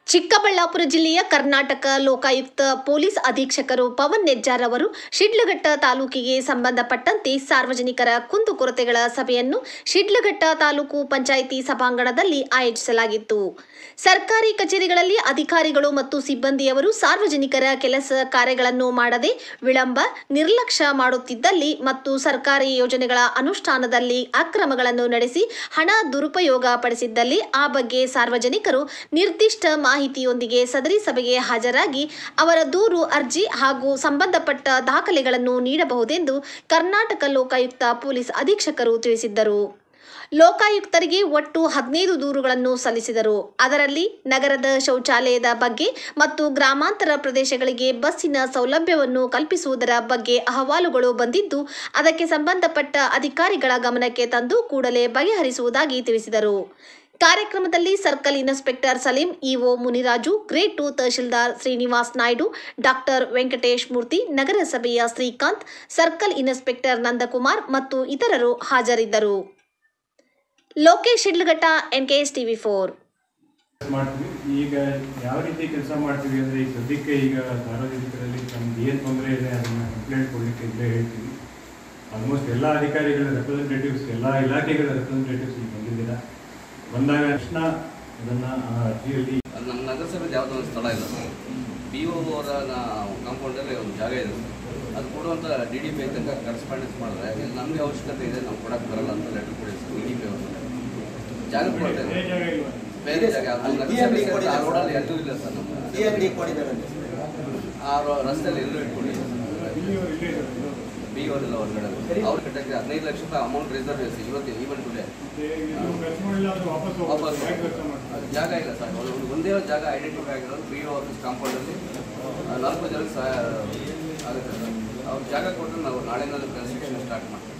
ಚಿಕ್ಕಬಳ್ಳಾಪುರ ಜಿಲ್ಲೆಯ ಕರ್ನಾಟಕ ಲೋಕಾಯುಕ್ತ ಪೊಲೀಸ್ ಅಧೀಕ್ಷಕರು ಪವನ್ ನೆಜ್ಜಾರ್ ಅವರು ಶಿಡ್ಲಘಟ್ಟ ತಾಲೂಕಿಗೆ ಸಂಬಂಧಪಟ್ಟಂತೆ ಸಾರ್ವಜನಿಕರ ಕುಂದುಕೊರತೆಗಳ ಸಭೆಯನ್ನು ಶಿಡ್ಲಘಟ್ಟ ತಾಲೂಕು ಪಂಚಾಯಿತಿ ಸಭಾಂಗಣದಲ್ಲಿ ಆಯೋಜಿಸಲಾಗಿತ್ತು. ಸರ್ಕಾರಿ ಕಚೇರಿಗಳಲ್ಲಿ ಅಧಿಕಾರಿಗಳು ಮತ್ತು ಸಿಬ್ಬಂದಿಯವರು ಸಾರ್ವಜನಿಕರ ಕೆಲಸ ಕಾರ್ಯಗಳನ್ನು ಮಾಡದೆ ವಿಳಂಬ, ನಿರ್ಲಕ್ಷ್ಯ ಮಾಡುತ್ತಿದ್ದಲ್ಲಿ ಮತ್ತು ಸರ್ಕಾರಿ ಯೋಜನೆಗಳ ಅನುಷ್ಠಾನದಲ್ಲಿ ಅಕ್ರಮಗಳನ್ನು ನಡೆಸಿ ಹಣ ದುರುಪಯೋಗ ಪಡಿಸಿದ್ದಲ್ಲಿ ಆ ಬಗ್ಗೆ ಸಾರ್ವಜನಿಕರು ನಿರ್ದಿಷ್ಟ ಮಾಹಿತಿಯೊಂದಿಗೆ ಸದರಿ ಸಭೆಗೆ ಹಾಜರಾಗಿ ಅವರ ದೂರು, ಅರ್ಜಿ ಹಾಗೂ ಸಂಬಂಧಪಟ್ಟ ದಾಖಲೆಗಳನ್ನು ನೀಡಬಹುದೆಂದು ಕರ್ನಾಟಕ ಲೋಕಾಯುಕ್ತ ಪೊಲೀಸ್ ಅಧೀಕ್ಷಕರು ತಿಳಿಸಿದ್ದರು. ಲೋಕಾಯುಕ್ತರಿಗೆ ಒಟ್ಟು 15 ದೂರುಗಳನ್ನು ಸಲ್ಲಿಸಿದರು. ಅದರಲ್ಲಿ ನಗರದ ಶೌಚಾಲಯದ ಬಗ್ಗೆ ಮತ್ತು ಗ್ರಾಮಾಂತರ ಪ್ರದೇಶಗಳಿಗೆ ಬಸ್ಸಿನ ಸೌಲಭ್ಯವನ್ನು ಕಲ್ಪಿಸುವುದರ ಬಗ್ಗೆ ಅಹವಾಲುಗಳು ಬಂದಿದ್ದು, ಅದಕ್ಕೆ ಸಂಬಂಧಪಟ್ಟ ಅಧಿಕಾರಿಗಳ ಗಮನಕ್ಕೆ ತಂದು ಕೂಡಲೇ ಬಗೆಹರಿಸುವುದಾಗಿ ತಿಳಿಸಿದರು. ಕಾರ್ಯಕ್ರಮದಲ್ಲಿ circle inspector Salim, EO Muniraju, grade 2 tahsildar Srinivas Naidu, doctor Venkatesh Murthy, ನಗರಸಭೆಯ ಶ್ರೀಕಾಂತ್, ಸರ್ಕಲ್ ಇನ್ಸ್ಪೆಕ್ಟರ್ ನಂದಕುಮಾರ್ ಮತ್ತು ಇತರರು ಹಾಜರಿದ್ದರು. Lokesh Sidlaghatta, NKS TV4. ಈಗ ಯಾವ ರೀತಿ ಕೆಲಸ ಮಾಡ್ತೀವಿ ಅಂದರೆ, ಈಗ ಸದ್ಯಕ್ಕೆ ಈಗ ಸಾರ್ವಜನಿಕರಲ್ಲಿ ನಮ್ಗೆ ಏನು ತೊಂದರೆ ಇದೆ ಅದನ್ನು ಕಂಪ್ಲೇಂಟ್ ಕೊಡಲಿಕ್ಕೆ ಇಲ್ಲೇ ಹೇಳ್ತೀವಿ. ಆಲ್ಮೋಸ್ಟ್ ಎಲ್ಲ ಅಧಿಕಾರಿಗಳ ರೆಪ್ರೆಸೆಂಟೇಟಿವ್ಸ್, ಎಲ್ಲ ಇಲಾಖೆಗಳ ರೆಪ್ರೆಸೆಂಟೇಟಿವ್ಸ್ ಇಲ್ಲಿ ಬಂದಿದ್ದೀರಾ. ಬಂದಾಗ ತಕ್ಷಣ ಅದನ್ನು ಅರ್ಜಿಯಲ್ಲಿ ನಮ್ಮ ನಗರಸಭೆದು ಯಾವುದೋ ಒಂದು ಸ್ಥಳ ಇಲ್ಲ. BO ಅವರ ಕಾಂಪೌಂಡಲ್ಲಿ ಒಂದು ಜಾಗ ಇದೆ. ಅದು ಕೊಡುವಂಥ DDP ತನಕ ಕರೆಸ್ಪಾಂಡೆನ್ಸ್ ಮಾಡಿದ್ರೆ ನಮಗೆ ಅವಶ್ಯಕತೆ ಇದೆ, ನಾವು ಕೊಡೋಕ್ಕೆ ಬರಲ್ಲ ಅಂತ ಲೆಟರ್ ಕೊಡಿ DDP ಅವರು. ಜಾಗ ಕೊಡ್ತೇವೆ, ಬೇರೆ ಜಾಗ ಆ ರೋಡಲ್ಲಿ ಎಲ್ಲೂ ಇಲ್ಲ ಸರ್. ನಮ್ಮ ಆ ರಸ್ತೆಯಲ್ಲಿ ಎಲ್ಲೂ ಇಟ್ಕೊಂಡಿಲ್ಲ. BO ಅವರೆಲ್ಲ ಹೊರಗಡೆ ಅವ್ರ ಕಟ್ಟಕ್ಕೆ 15 ಲಕ್ಷ ರೂಪಾಯಿ ಅಮೌಂಟ್ ರಿಸರ್ವ್ ಇವತ್ತು ಈವನ್ ಟುಡೇ ವಾಪಸ್ ಜಾಗ ಇಲ್ಲ ಸರ್. ಒಂದೇ ಜಾಗ ಐಡೆಂಟಿಫೈ ಆಗಿರೋದು BO ಆಫೀಸ್ ಕಾಂಪೌಂಡಲ್ಲಿ 4 ಜನಕ್ಕೆ ಸಹಾಯ ಆಗುತ್ತೆ ಸರ್. ಅವ್ರು ಜಾಗ ಕೊಟ್ಟರೆ ನಾವು ನಾಳೆಯಿಂದ ಕನ್ಸ್ಟ್ರಕ್ಷನ್ ಸ್ಟಾರ್ಟ್ ಮಾಡ್ತೀವಿ.